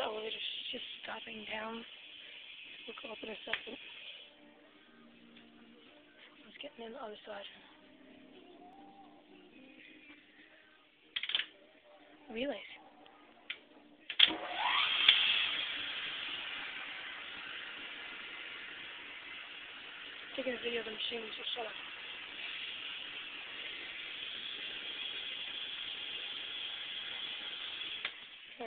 the elevator's just stopping down. We'll go up in a second. Let's get in the other side. Relays. Taking a video of the machine, so shut up.